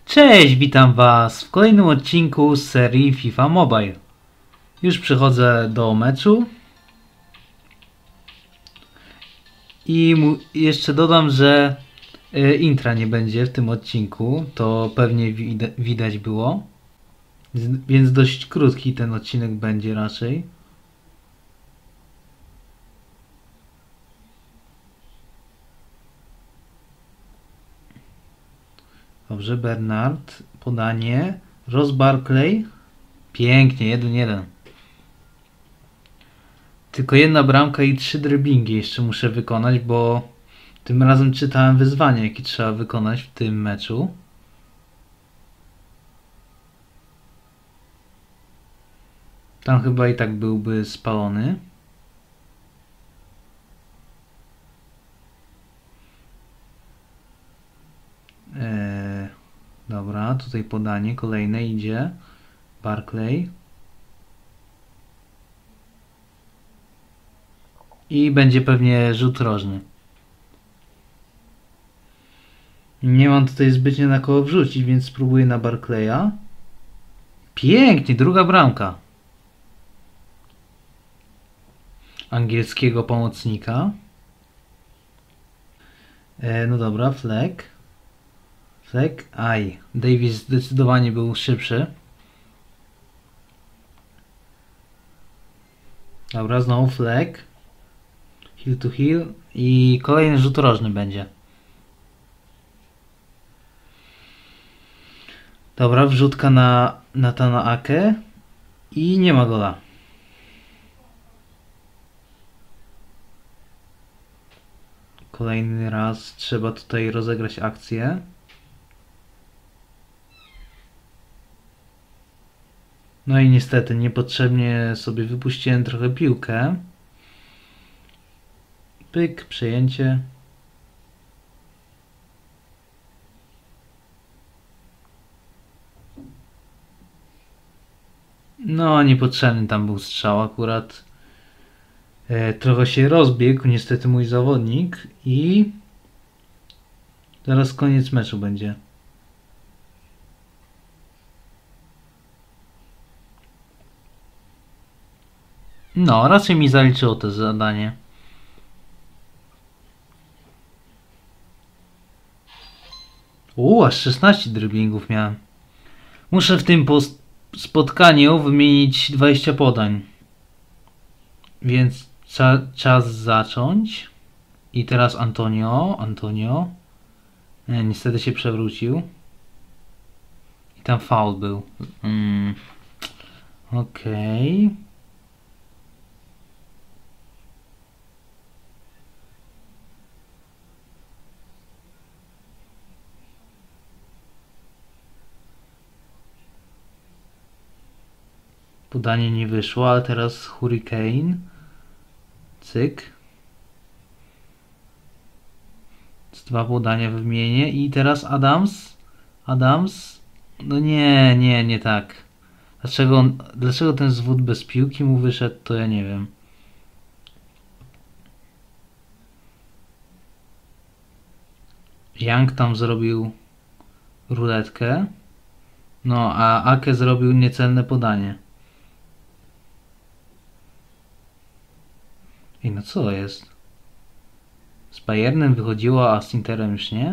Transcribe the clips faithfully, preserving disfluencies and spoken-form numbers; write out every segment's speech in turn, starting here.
Cześć, witam Was w kolejnym odcinku z serii FIFA Mobile. Już przychodzę do meczu. I mu jeszcze dodam, że y, intra nie będzie w tym odcinku. To pewnie wid widać było. Z więc dość krótki ten odcinek będzie raczej. Dobrze, Bernard. Podanie. Ross Barkley. Pięknie, jeden jeden. Tylko jedna bramka i trzy dribblingi jeszcze muszę wykonać, bo tym razem czytałem wyzwanie, jakie trzeba wykonać w tym meczu. Tam chyba i tak byłby spalony. Eee, dobra, tutaj podanie kolejne idzie. Barkley. I będzie pewnie rzut rożny. Nie mam tutaj zbytnio na kogo wrzucić, więc spróbuję na Barkleya. Pięknie, druga bramka. Angielskiego pomocnika. E, no dobra, Fleck. Fleck, aj. Davis zdecydowanie był szybszy. Dobra, znowu Fleck. Hill to hill. I kolejny rzut rożny będzie. Dobra, wrzutka na Nathana Ake. I nie ma gola. Kolejny raz trzeba tutaj rozegrać akcję. No i niestety niepotrzebnie sobie wypuściłem trochę piłkę. Pyk, przejęcie. No, niepotrzebny tam był strzał akurat. E, trochę się rozbiegł niestety mój zawodnik i zaraz koniec meczu będzie. No, raczej mi zaliczyło to zadanie. U, aż szesnaście dribblingów miałem. Muszę w tym spotkaniu wymienić dwadzieścia podań. Więc cza czas zacząć. I teraz Antonio. Antonio. Nie, niestety się przewrócił. I tam faul był. Mm. Okej. Okay. Podanie nie wyszło, ale teraz Hurricane. Cyk. Z dwa podania wymienię i teraz Adams. Adams. No nie, nie, nie tak. Dlaczego, on, dlaczego ten zwód bez piłki mu wyszedł, to ja nie wiem. Young tam zrobił ruletkę. No, a Ake zrobił niecelne podanie. I no co jest? Z Bayernem wychodziło, a z Interem już nie?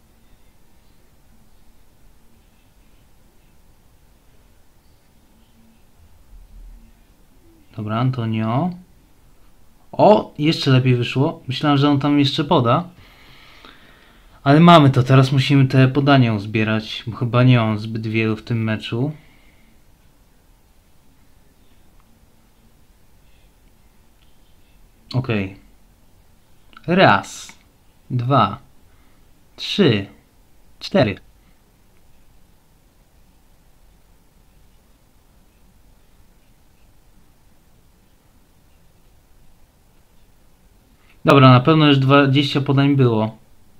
Dobra, Antonio. O, jeszcze lepiej wyszło. Myślałem, że on tam jeszcze poda. Ale mamy to, teraz musimy te podania uzbierać, bo chyba nie mam zbyt wielu w tym meczu. Okej. Okay. Raz, dwa, trzy, cztery. Dobra, na pewno już dwadzieścia podań było.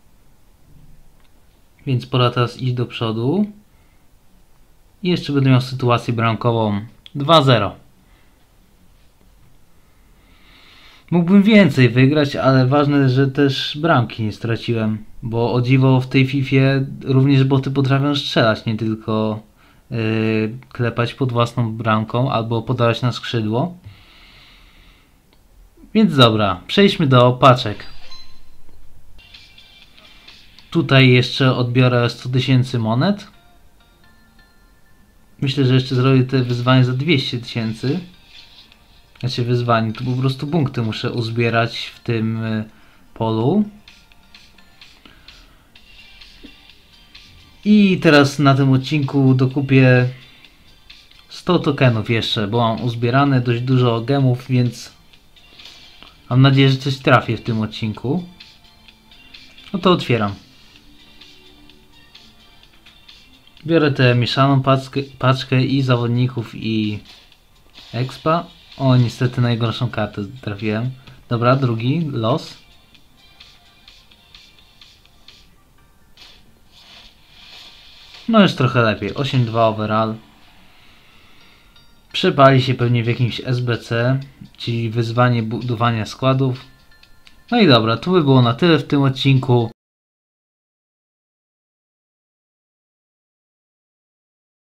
Więc pora teraz iść do przodu. I jeszcze będę miał sytuację bramkową dwa zero. Mógłbym więcej wygrać, ale ważne, że też bramki nie straciłem. Bo o dziwo w tej Fifie również boty potrafią strzelać, nie tylko yy, klepać pod własną bramką albo podawać na skrzydło. Więc dobra, przejdźmy do paczek. Tutaj jeszcze odbiorę sto tysięcy monet. Myślę, że jeszcze zrobię te wyzwanie za dwieście tysięcy. Znaczy wyzwanie, tu po prostu punkty muszę uzbierać w tym y, polu. I teraz na tym odcinku dokupię sto tokenów jeszcze, bo mam uzbierane dość dużo gemów, więc mam nadzieję, że coś trafię w tym odcinku. No to otwieram. Biorę tę mieszaną paczkę, paczkę i zawodników i expa. O, niestety najgorszą kartę trafiłem. Dobra, drugi los. No już trochę lepiej. osiem dwa overall. Przepali się pewnie w jakimś S B C, czyli wyzwanie budowania składów. No i dobra, to by było na tyle w tym odcinku.